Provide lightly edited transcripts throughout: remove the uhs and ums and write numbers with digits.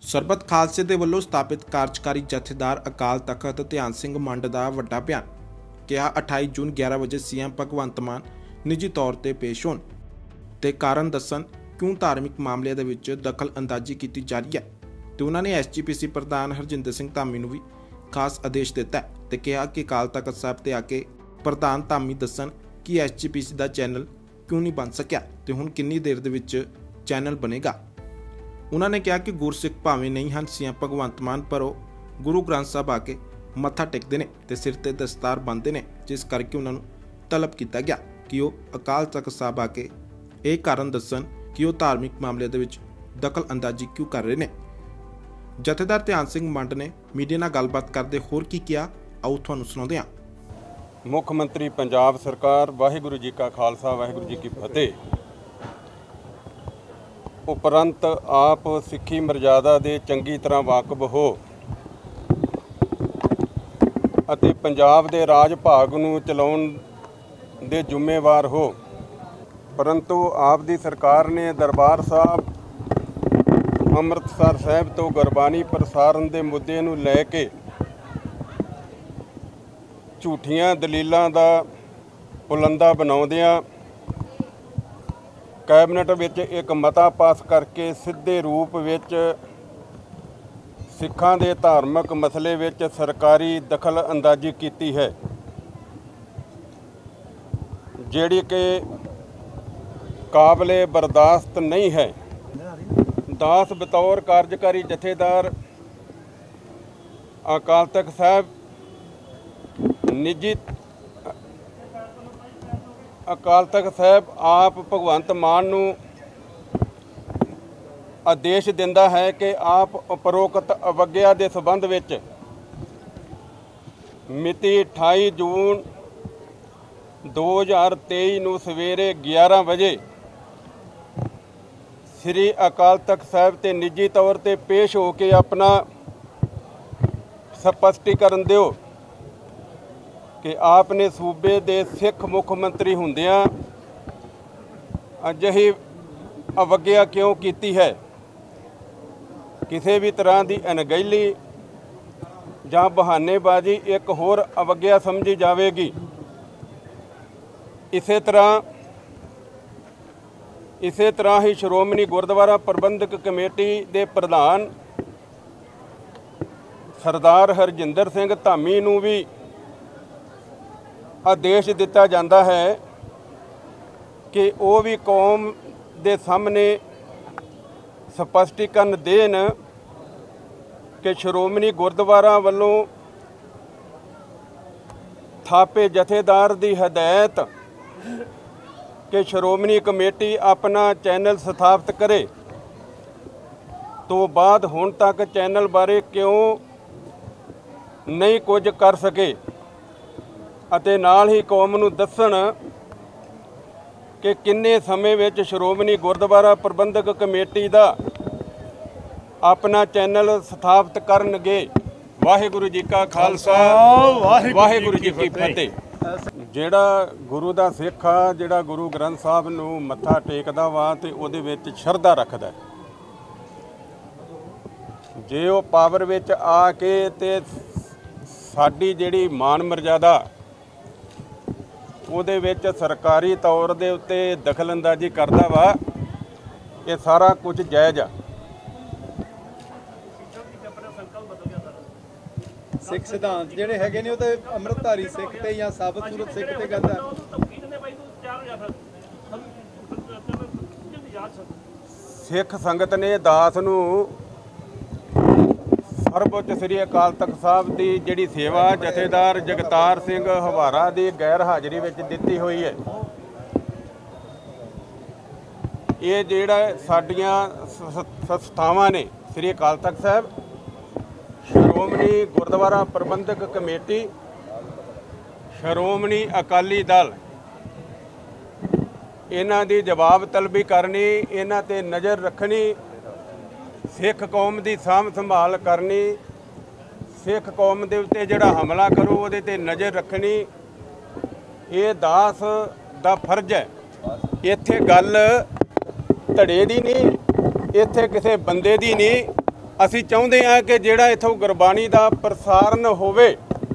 ਸਰਬੱਤ ਖਾਲਸੇ ਦੇ ਵੱਲੋਂ ਸਥਾਪਿਤ ਕਾਰਜਕਾਰੀ ਜਥੇਦਾਰ ਅਕਾਲ ਤਖਤ ਧਿਆਨ ਸਿੰਘ ਮੰਡ ਦਾ ਵੱਡਾ ਬਿਆਨ। ਕਿਹਾ 28 ਜੂਨ 11 ਵਜੇ ਸੀਐਮ ਭਗਵੰਤ ਮਾਨ ਨਿੱਜੀ ਤੌਰ ਤੇ ਪੇਸ਼ ਹੋਣ ਤੇ ਕਾਰਨ ਦੱਸਣ ਕਿਉਂ ਧਾਰਮਿਕ ਮਾਮਲਿਆਂ ਦੇ ਵਿੱਚ ਦਖਲ ਅੰਦਾਜ਼ੀ ਕੀਤੀ ਜਾ ਰਹੀ ਹੈ ਤੇ ਉਹਨਾਂ ਨੇ ਐਸਜੀਪੀਸੀ ਪ੍ਰਧਾਨ ਹਰਜਿੰਦਰ ਸਿੰਘ ਧਾਮੀ ਨੂੰ ਵੀ ਖਾਸ ਆਦੇਸ਼ ਦਿੱਤਾ ਤੇ ਕਿਹਾ ਕਿ ਅਕਾਲ ਤਖਤ ਸਾਹਿਬ ਤੇ ਆ ਕੇ ਪ੍ਰਧਾਨ ਧਾਮੀ ਦੱਸਣ ਕਿ ਐਸਜੀਪੀਸੀ ਦਾ ਚੈਨਲ ਕਿਉਂ ਨਹੀਂ ਬਣ ਸਕਿਆ ਤੇ ਹੁਣ ਕਿੰਨੀ ਦੇਰ ਦੇ ਵਿੱਚ ਚੈਨਲ ਬਣੇਗਾ। ਉਹਨਾਂ ਨੇ ਕਿਹਾ ਕਿ ਗੁਰਸਿੱਖ ਭਾਵੇਂ ਨਹੀਂ ਹਨ ਸੀਐਮ ਭਗਵੰਤ ਮਾਨ, ਪਰ ਉਹ ਗੁਰੂ ਗ੍ਰੰਥ ਸਾਹਿਬ ਆ ਕੇ ਮੱਥਾ ਟੇਕਦੇ ਨੇ ਤੇ ਸਿਰ ਤੇ ਦਸਤਾਰ ਬੰਨ੍ਹਦੇ ਨੇ, ਜਿਸ ਕਰਕੇ ਉਹਨਾਂ ਨੂੰ ਤਲਬ ਕੀਤਾ ਗਿਆ ਕਿ ਉਹ ਅਕਾਲ ਤਖਤ ਸਾਹਿਬ ਆ ਕੇ ਇਹ ਕਾਰਨ ਦੱਸਣ ਕਿ ਉਹ ਧਾਰਮਿਕ ਮਾਮਲਿਆਂ ਦੇ ਵਿੱਚ ਦਖਲ ਅੰਦਾਜ਼ੀ ਕਿਉਂ ਕਰ ਰਹੇ ਨੇ। ਜਥੇਦਾਰ ਧਿਆਨ ਸਿੰਘ ਮੰਡ ਨੇ ਮੀਡੀਆ ਨਾਲ ਗੱਲਬਾਤ ਕਰਦੇ ਹੋਰ ਕੀ ਕਿਹਾ, ਆਓ ਤੁਹਾਨੂੰ ਸੁਣਾਉਂਦੇ ਹਾਂ। ਮੁੱਖ ਮੰਤਰੀ ਪੰਜਾਬ ਸਰਕਾਰ, ਵਾਹਿਗੁਰੂ ਜੀ ਕਾ ਖਾਲਸਾ ਵਾਹਿਗੁਰੂ ਜੀ ਕੀ ਫਤਿਹ। ਉਪਰੰਤ ਆਪ ਸਿੱਖੀ ਮਰਜ਼ਾਦਾ ਦੇ ਚੰਗੀ ਤਰ੍ਹਾਂ ਵਾਕਫ ਹੋ ਅਤੇ ਪੰਜਾਬ ਦੇ ਰਾਜ ਭਾਗ ਨੂੰ ਚਲਾਉਣ ਦੇ ਜ਼ਿੰਮੇਵਾਰ ਹੋ, ਪਰੰਤੂ ਆਪ ਦੀ ਸਰਕਾਰ ਨੇ ਦਰਬਾਰ ਸਾਹਿਬ ਅੰਮ੍ਰਿਤਸਰ ਸਾਹਿਬ ਤੋਂ ਗੁਰਬਾਣੀ ਪ੍ਰਸਾਰਣ ਦੇ ਮੁੱਦੇ ਨੂੰ ਲੈ ਕੇ ਝੂਠੀਆਂ ਦਲੀਲਾਂ ਦਾ ਪੁਲੰਦਾ ਬਣਾਉਂਦਿਆਂ ਕੈਬਨਿਟ ਵਿੱਚ ਇੱਕ ਮਤਾ ਪਾਸ ਕਰਕੇ ਸਿੱਧੇ ਰੂਪ ਵਿੱਚ ਸਿੱਖਾਂ ਦੇ ਧਾਰਮਿਕ ਮਸਲੇ ਵਿੱਚ ਸਰਕਾਰੀ ਦਖਲ ਅੰਦਾਜ਼ੀ ਕੀਤੀ ਹੈ, ਜਿਹੜੀ ਕਿ ਕਾਬਲੇ ਬਰਦਾਸ਼ਤ ਨਹੀਂ ਹੈ। ਦਾਸ ਬਤੌਰ ਕਾਰਜਕਾਰੀ ਜਥੇਦਾਰ ਅਕਾਲ ਤਖਤ ਸਾਹਿਬ ਨਿੱਜੀ ਅਕਾਲ ਤਖਤ ਸਾਹਿਬ ਆਪ ਭਗਵੰਤ ਮਾਨ ਨੂੰ ਆਦੇਸ਼ ਦਿੰਦਾ ਹੈ ਕਿ ਆਪ ਉਪਰੋਕਤ ਅਵਗਿਆ ਦੇ ਸਬੰਧ ਵਿੱਚ ਮਿਤੀ 28 ਜੂਨ 2023 ਨੂੰ ਸਵੇਰੇ 11 ਵਜੇ ਸ੍ਰੀ ਅਕਾਲ ਤਖਤ ਸਾਹਿਬ ਤੇ ਨਿੱਜੀ ਤੌਰ ਤੇ ਪੇਸ਼ ਹੋ ਕੇ ਆਪਣਾ ਸਪਸ਼ਟੀਕਰਨ ਦਿਓ ਕਿ ਆਪ ਨੇ ਸੂਬੇ ਦੇ ਸਿੱਖ ਮੁੱਖ ਮੰਤਰੀ ਹੁੰਦਿਆਂ ਅਜਿਹੀ ਅਵਗਿਆ ਕਿਉਂ ਕੀਤੀ ਹੈ। ਕਿਸੇ ਵੀ ਤਰ੍ਹਾਂ ਦੀ ਅਣਗਹਿਲੀ ਜਾਂ ਬਹਾਨੇਬਾਜ਼ੀ ਇੱਕ ਹੋਰ ਅਵਗਿਆ ਸਮਝੀ ਜਾਵੇਗੀ। ਇਸੇ ਤਰ੍ਹਾਂ ਹੀ ਸ਼੍ਰੋਮਣੀ ਗੁਰਦੁਆਰਾ ਪ੍ਰਬੰਧਕ ਕਮੇਟੀ ਦੇ ਪ੍ਰਧਾਨ ਸਰਦਾਰ ਹਰਜਿੰਦਰ ਸਿੰਘ ਧਾਮੀ ਨੂੰ ਵੀ ਆਦੇਸ਼ ਦਿੱਤਾ ਜਾਂਦਾ ਹੈ ਕਿ ਉਹ ਵੀ ਕੌਮ ਦੇ ਸਾਹਮਣੇ ਸਪਸ਼ਟੀਕਰਨ ਦੇਣ ਕਿ ਸ਼੍ਰੋਮਣੀ ਗੁਰਦੁਆਰਾ ਵੱਲੋਂ ਥਾਪੇ ਜਥੇਦਾਰ ਦੀ ਹਦਾਇਤ ਕਿ ਸ਼੍ਰੋਮਣੀ ਕਮੇਟੀ ਆਪਣਾ ਚੈਨਲ ਸਥਾਪਿਤ ਕਰੇ ਤੋਂ ਬਾਅਦ ਹੁਣ ਤੱਕ ਚੈਨਲ ਬਾਰੇ ਕਿਉਂ ਨਹੀਂ ਕੁਝ ਕਰ ਸਕੇ, ਅਤੇ ਨਾਲ ਹੀ ਕੌਮ ਨੂੰ ਦੱਸਣ ਕਿ ਕਿੰਨੇ ਸਮੇਂ ਵਿੱਚ ਸ਼੍ਰੋਮਣੀ ਗੁਰਦੁਆਰਾ ਪ੍ਰਬੰਧਕ ਕਮੇਟੀ ਦਾ ਆਪਣਾ ਚੈਨਲ ਸਥਾਪਿਤ ਕਰਨਗੇ। ਵਾਹਿਗੁਰੂ ਜੀ ਕਾ ਖਾਲਸਾ ਵਾਹਿਗੁਰੂ ਜੀ ਕੀ ਫਤਿਹ। ਜਿਹੜਾ ਗੁਰੂ ਦਾ ਸਿੱਖ ਆ, ਜਿਹੜਾ ਗੁਰੂ ਗ੍ਰੰਥ ਸਾਹਿਬ ਨੂੰ ਮੱਥਾ ਟੇਕਦਾ ਵਾ ਤੇ ਉਹਦੇ ਵਿੱਚ ਸ਼ਰਧਾ ਰੱਖਦਾ, ਜੇ ਉਹ ਪਾਵਰ ਵਿੱਚ ਆ ਕੇ ਤੇ ਸਾਡੀ ਜਿਹੜੀ ਮਾਨ ਮਰਜ਼ਾਦਾ ਉਹਦੇ ਵਿੱਚ ਸਰਕਾਰੀ ਤੌਰ ਦੇ ਉੱਤੇ ਦਖਲ ਅੰਦਾਜ਼ੀ ਕਰਦਾ ਵਾ, ਇਹ ਸਾਰਾ ਕੁਝ ਜਾਇਜ਼ ਆ। ਸਿੱਖ ਸਿਧਾਂਤ ਜਿਹੜੇ ਹੈਗੇ ਨੇ ਉਹ ਤੇ ਅੰਮ੍ਰਿਤਧਾਰੀ ਸਿੱਖ ਤੇ ਜਾਂ ਸਾਬਤ ਸੂਰਤ ਸਿੱਖ ਤੇ ਗੱਲ ਹੈ। ਸਿੱਖ ਸੰਗਤ ਨੇ ਦਾਸ ਨੂੰ ਸਰਬਉੱਚ ਸ੍ਰੀ ਅਕਾਲ ਤਖਤ ਸਾਹਿਬ ਦੀ ਜਿਹੜੀ ਸੇਵਾ ਜਥੇਦਾਰ ਜਗਤਾਰ ਸਿੰਘ ਹਵਾਰਾ ਦੀ ਗੈਰ ਹਾਜ਼ਰੀ ਵਿੱਚ ਦਿੱਤੀ ਹੋਈ ਹੈ। ਇਹ ਜਿਹੜਾ ਸਾਡੀਆਂ ਸੰਸਥਾਵਾਂ ਨੇ ਸ੍ਰੀ ਅਕਾਲ ਤਖਤ ਸਾਹਿਬ, ਸ਼੍ਰੋਮਣੀ ਗੁਰਦੁਆਰਾ ਪ੍ਰਬੰਧਕ ਕਮੇਟੀ, ਸ਼੍ਰੋਮਣੀ ਅਕਾਲੀ ਦਲ, ਇਹਨਾਂ ਦੀ ਜਵਾਬ ਤਲਬੀ ਕਰਨੀ, ਇਹਨਾਂ ਤੇ ਨਜ਼ਰ ਰੱਖਣੀ, ਸਿੱਖ ਕੌਮ ਦੀ ਸਾਂਭ ਸੰਭਾਲ ਕਰਨੀ, ਸਿੱਖ ਕੌਮ ਦੇ ਉੱਤੇ ਜਿਹੜਾ ਹਮਲਾ ਕਰੂ ਉਹਦੇ ਤੇ ਨਜ਼ਰ ਰੱਖਣੀ, ਇਹ ਦਾਸ ਦਾ ਫਰਜ਼ ਹੈ। ਇੱਥੇ ਗੱਲ ਧੜੇ ਦੀ ਨਹੀਂ, ਇੱਥੇ ਕਿਸੇ ਬੰਦੇ ਦੀ ਨਹੀਂ, ਅਸੀਂ ਚਾਹੁੰਦੇ ਹਾਂ ਕਿ ਜਿਹੜਾ ਇੱਥੋਂ ਗੁਰਬਾਣੀ ਦਾ ਪ੍ਰਸਾਰਣ ਹੋਵੇ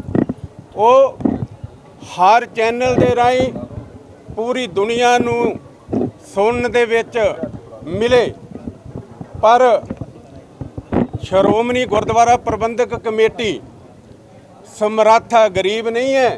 ਉਹ ਹਰ ਚੈਨਲ ਦੇ ਰਾਹੀਂ ਪੂਰੀ ਦੁਨੀਆ ਨੂੰ ਸੁਣਨ ਦੇ ਵਿੱਚ ਮਿਲੇ। ਪਰ ਸ਼੍ਰੋਮਣੀ ਗੁਰਦੁਆਰਾ ਪ੍ਰਬੰਧਕ ਕਮੇਟੀ ਸਮਰੱਥ ਹੈ, ਗਰੀਬ ਨਹੀਂ ਹੈ।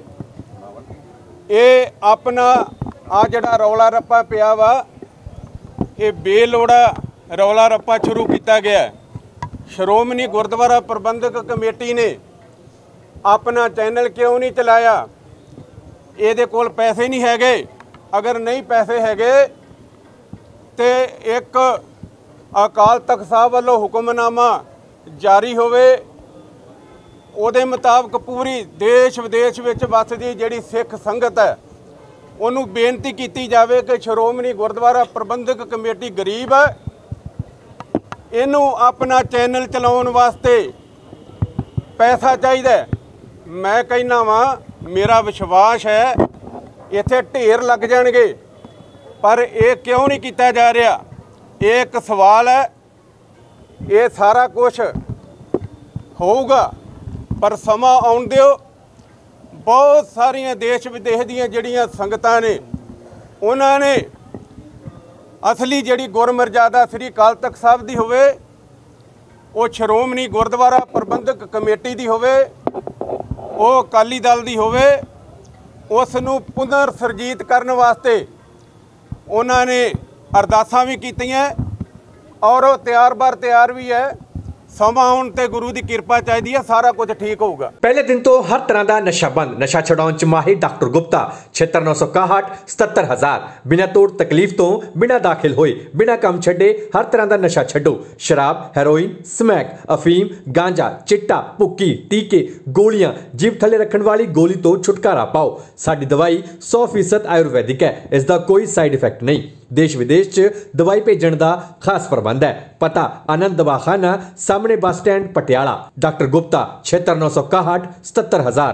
ਇਹ ਆਪਣਾ ਆ ਜਿਹੜਾ ਰੌਲਾ ਰੱਪਾ ਪਿਆ ਵਾ, ਇਹ ਬੇਲੋੜਾ ਰੌਲਾ ਰੱਪਾ ਸ਼ੁਰੂ ਕੀਤਾ ਗਿਆ। ਸ਼੍ਰੋਮਣੀ ਗੁਰਦੁਆਰਾ ਪ੍ਰਬੰਧਕ ਕਮੇਟੀ ਨੇ ਆਪਣਾ ਚੈਨਲ ਕਿਉਂ ਨਹੀਂ ਚਲਾਇਆ? ਇਹਦੇ ਕੋਲ ਪੈਸੇ ਨਹੀਂ ਹੈਗੇ। ਅਗਰ ਨਹੀਂ ਪੈਸੇ ਹੈਗੇ ਤੇ ਇੱਕ ਅਕਾਲ ਤਖਤ ਸਾਹਿਬ ਵੱਲੋਂ ਹੁਕਮਨਾਮਾ ਜਾਰੀ ਹੋਵੇ, ਉਹਦੇ ਮੁਤਾਬਕ ਪੂਰੀ ਦੇਸ਼ ਵਿਦੇਸ਼ ਵਿੱਚ ਵੱਸਦੀ ਜਿਹੜੀ ਸਿੱਖ ਸੰਗਤ ਹੈ ਉਹਨੂੰ ਬੇਨਤੀ ਕੀਤੀ ਜਾਵੇ ਕਿ ਸ਼੍ਰੋਮਣੀ ਗੁਰਦੁਆਰਾ ਪ੍ਰਬੰਧਕ ਕਮੇਟੀ ਗਰੀਬ ਹੈ, ਇਹਨੂੰ ਆਪਣਾ ਚੈਨਲ ਚਲਾਉਣ ਵਾਸਤੇ ਪੈਸਾ ਚਾਹੀਦਾ। ਮੈਂ ਕਹਿੰਦਾ ਵਾਂ, ਮੇਰਾ ਵਿਸ਼ਵਾਸ ਹੈ ਇੱਥੇ ਢੇਰ ਲੱਗ ਜਾਣਗੇ, ਪਰ ਇਹ ਕਿਉਂ ਨਹੀਂ ਕੀਤਾ ਜਾ ਰਿਹਾ? ਇਹ ਇੱਕ ਸਵਾਲ ਹੈ। ਇਹ ਸਾਰਾ ਕੁਝ ਹੋਊਗਾ, ਪਰ ਸਮਾਂ ਆਉਣ ਦਿਓ। ਬਹੁਤ ਸਾਰੀਆਂ ਦੇਸ਼ ਵਿਦੇਸ਼ ਦੀਆਂ ਜਿਹੜੀਆਂ ਸੰਗਤਾਂ ਨੇ ਉਹਨਾਂ ਨੇ ਅਸਲੀ ਜਿਹੜੀ ਗੁਰਮਰਜ਼ਾਦਾ ਸ੍ਰੀ ਅਕਾਲ ਤਖਤ ਸਾਹਿਬ ਦੀ ਹੋਵੇ, ਉਹ ਸ਼੍ਰੋਮਣੀ ਗੁਰਦੁਆਰਾ ਪ੍ਰਬੰਧਕ ਕਮੇਟੀ ਦੀ ਹੋਵੇ, ਉਹ ਅਕਾਲੀ ਦਲ ਦੀ ਹੋਵੇ, ਉਸ ਨੂੰ ਪੁਨਰ ਸਰਜੀਤ ਕਰਨ ਵਾਸਤੇ ਉਹਨਾਂ ਨੇ ਅਰਦਾਸਾਂ ਵੀ ਕੀਤੀਆਂ ਔਰ ਉਹ ਤਿਆਰ ਵੀ ਹੈ। ਸਮਾਂ ਆਉਣ ਤੇ ਗੁਰੂ ਦੀ ਕਿਰਪਾ ਚਾਹੀਦੀ ਹੈ, ਸਾਰਾ ਕੁਝ ਠੀਕ ਹੋਊਗਾ। ਪਹਿਲੇ ਦਿਨ ਤੋਂ ਹਰ ਤਰ੍ਹਾਂ ਦਾ ਨਸ਼ਾ ਬੰਦ। ਨਸ਼ਾ ਛਡਾਉਣ ਚ ਮਾਹਿਰ ਡਾਕਟਰ ਗੁਪਤਾ 76961 77000 ਬਿਨਾਂ ਤੋੜ ਤਕਲੀਫ ਤੋਂ ਬਿਨਾਂ ਦਾਖਲ ਹੋਏ ਬਿਨਾਂ ਕੰਮ ਛੱਡੇ ਹਰ ਤਰ੍ਹਾਂ ਦਾ ਨਸ਼ਾ ਛੱਡੋ। ਸ਼ਰਾਬ, ਹੈਰੋਇਨ, ਸਮੈਕ, ਅਫੀਮ, ਗਾਂਜਾ, ਚਿੱਟਾ, ਭੁੱਕੀ, ਟੀਕੇ, ਗੋਲੀਆਂ, ਜੀਭ ਥੱਲੇ ਰੱਖਣ ਵਾਲੀ ਗੋਲੀ ਤੋਂ ਛੁਟਕਾਰਾ ਪਾਓ। ਸਾਡੀ ਦਵਾਈ 100% ਆਯੁਰਵੈਦਿਕ ਹੈ, ਇਸ ਦਾ ਕੋਈ ਸਾਈਡ ਇਫੈਕਟ ਨਹੀਂ। देश विदेश च दवाई भेजण दा खास प्रबंध है। पता आनंद दवाखाना सामने bus stand Patiala. Doctor Gupta 76961 77000।